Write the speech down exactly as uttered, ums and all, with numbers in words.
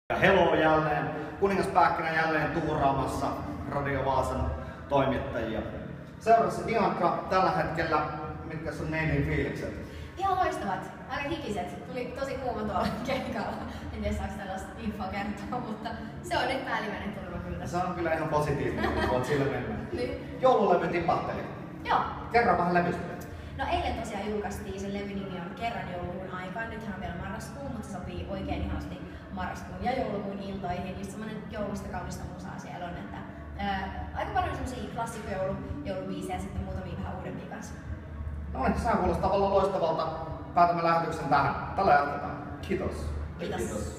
Hello jälleen, Kuningas Pähkinä jälleen tuuraamassa Radio Vaasan toimittajia. Seurassa Dianka tällä hetkellä, mitkä sun neidin fiilikset? Ihan loistavat, aika hikiset. Tuli tosi kuuma tuolla keikalla. En tiedä saako tällaista infoa kertoa, mutta se on nyt päällimmäinen turva kyllä. Se on kyllä ihan positiivinen, kun voit sille mennä. Niin. Joululevy tipahteli. Joo. Kerro vähän levystä. No eilen tosiaan julkaistiin, sen levyn nimi on Kerran joulukuun aikaan. Nythän on vielä marraskuu, mutta se sopii oikein ihanasti marraskuun ja joulukuun iltoihin. Just semmonen joulusta kaunista musaa siellä on, että ää, aika paljon semmosia klassikkojoulu, joulubiisejä ja sitten muutamia vähän uudempia kanssa. No niin, sehän kuulostaa vallan loistavalta. Päätämme lähetyksen tähän. Tällä jatketaan. Kiitos. Kiitos. Kiitos.